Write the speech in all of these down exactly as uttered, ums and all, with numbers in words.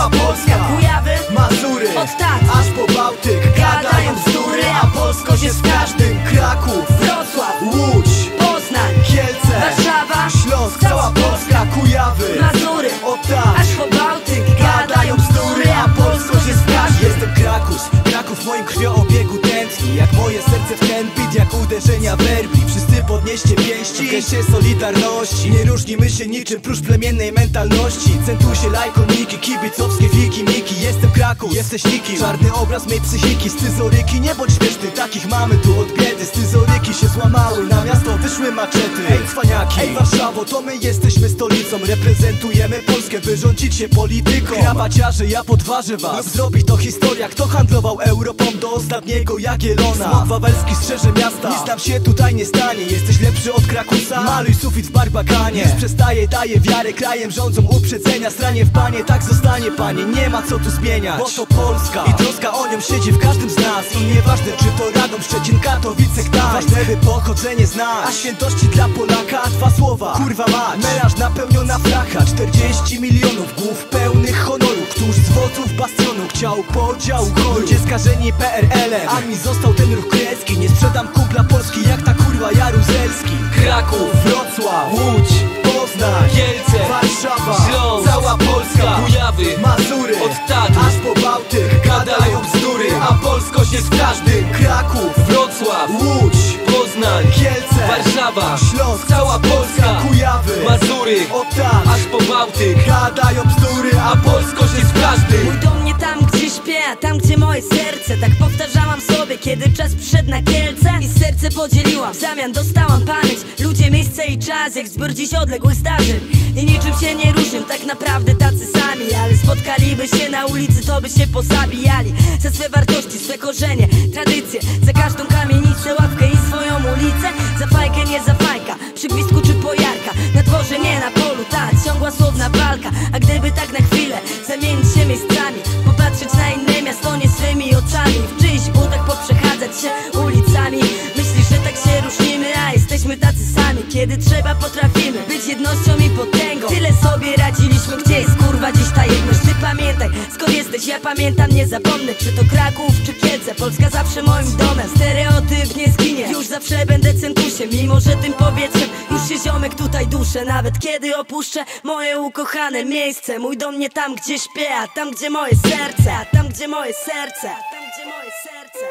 Cała Polska, Kujawy, Mazury, od tak aż po Bałtyk gadają bzdury, a polskość jest w każdym. Kraków, Wrocław, Łódź, Poznań, Kielce, Warszawa, Śląsk, cała Polska, Kujawy, Mazury, o tak, aż po Bałtyk gadają bzdury, a polskość jest w każdym. Jestem Krakus, Kraków w moim krwioobiegu tętni, jak moje serce w ten beat, jak uderzenia werbi. Wszyscy podnieście pięści, w geście solidarności. Nie różnimy się niczym prócz plemiennej mentalności. Centusie, lajkoniki, kibicowskie wiki, miki. Jestem Krakus, jesteś nikim. Czarny obraz mej psychiki, scyzoryki. Nie bądź śmieszny, takich mamy tu od biedy. Scyzoryki się złamały, na miasto wyszły maczety. Ej cwaniaki, ej Warszawo, to my jesteśmy stolicą. Reprezentujemy Polskę, wyrządzić się polityką. Krawaciarze, ja podważę was, lub zrobi to historia. Kto handlował Europą do ostatniego Jagiellona? Smok wawelski strzeże miasta, nic nam się tutaj nie stanie. Jesteś lepszy od Krakusa? Maluj sufit w Barbakanie. Już przestaje, daje wiarę, krajem rządzą uprzedzenia. Stranie w panie, tak zostanie panie, nie ma co tu zmieniać. Bo to Polska i troska o nią siedzi w każdym z nas. I nieważne czy to Radom, Szczecin, Katowice, Gdańsk. Ważne by pochodzenie znać, a świętości dla Polaka dwa słowa, kurwa mać. Melarz napełniona flacha, czterdzieści milionów głów pełnych honoru. Któż z wodzów bastionu chciał podziału choru? Ludzie skażeni P R L-em, a mi został ten ruch krecki. Nie sprzedam kumpla Polski jak ta kurwa Jaruzelski. Kraków, Wrocław, Łódź, Poznań, Kielce, Warszawa, Śląsk, cała Polska, Kujawy, Mazury, od tak aż po Bałtyk gadają bzdury, a polskość jest w każdym. Kraków, Wrocław, Łódź, Poznań, Kielce, Warszawa, Śląsk, cała Polska, Kujawy, Mazury, o tak, aż po Bałtyk gadają bzdury, a polskość jest w każdym. Mój dom nie tam gdzie śpię, a tam gdzie moje serce. Tak powtarzałam sobie, kiedy czas przyszedł na Kielce. I serce podzieliłam, w zamian dostałam pamięć. Ludzie, miejsce i czas, jak zbiór dziś odległych zdarzeń. I niczym się nie różnią, tak naprawdę tacy sami. Ale spotkaliby się na ulicy, to by się pozabijali. Za swe wartości, swe korzenie, tradycje. Za każdą kamienicę, łapkę i swoją ulicę. Za fajkę, nie za fajka, przy gwizdku czy pojarka. Na dworze, nie na polu, ta ciągła słowna walka. A gdyby tak na chwilę zamienić się miejscami, popatrzeć na inne miasto nie swymi oczami, w czyichś butach poprzechadzać się ulicami. Myślisz, że tak się różnimy, a jesteśmy tacy sami. Kiedy trzeba, potrafimy być jednością i potęgą. Tyle sobie radziliśmy, gdzie jest kurwa dziś ta jedność? Ty pamiętaj, skąd jesteś, ja pamiętam, nie zapomnę. Czy to Kraków, czy Kielce, Polska zawsze moim domem. Stereotyp nie zginie, już zawsze będę centusiem. Mimo, że tym powietrzem już się ziomek tutaj duszę. Nawet kiedy opuszczę moje ukochane miejsce. Mój dom nie tam, gdzie śpię, a tam, gdzie moje serce. A tam, gdzie moje serce. A tam, gdzie moje serce.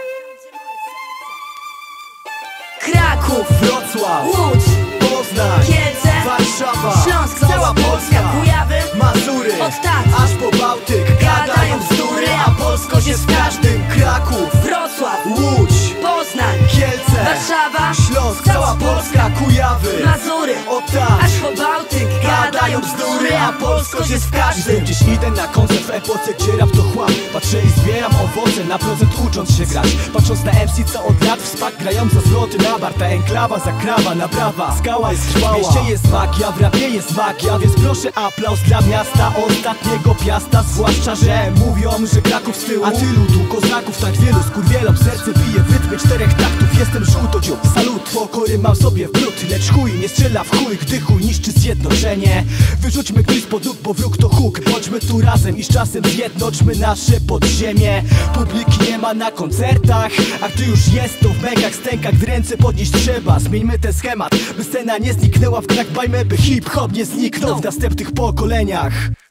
Kraków, Wrocław, Łódź, Poznań, Kielce, Warszawa, Śląsk, cała Polska, Kujawy, Mazury, od tak aż po Bałtyk gadają bzdury, a polskość jest w każdym. Kraków, Wrocław, Łódź, Poznań, Kielce, Warszawa, Śląsk, cała Polska, Kujawy, Mazury, o tak, aż po Bałtyk gadają bzdury, a polskość jest w każdym. Gdzieś idę na koncert w epoce, gdzie rap to chłam. Patrzę i zbieram owoce, na procent ucząc się grać. Patrząc na M C, co od lat w spak grają za zwroty na bar. Ta enklawa zakrawa na brawa, skała jest trwała. W mieście jest magia, w rapie jest magia, więc proszę aplauz dla miasta ostatniego piasta. Zwłaszcza, że mówią, że Kraków z tyłu, a tylu tu kozaków, tak wielu skurwielom serce bije w rytmie czterech taktów. Jestem żółtodziób, salut, pokory mam sobie w brud. Lecz chuj nie strzela w chuj, gdy chuj niszczy zjednoczenie. Wyrzućmy gnój spod nóg, bo wróg to huk. Bądźmy tu razem i z czasem zjednoczmy nasze podziemie. Publiki nie ma na koncertach, a gdy już jest, to w mekach, stękach, gdy ręce podnieść trzeba. Zmieńmy ten schemat, by scena nie zniknęła w grach. Bajmy, by hip-hop nie zniknął w następnych pokoleniach.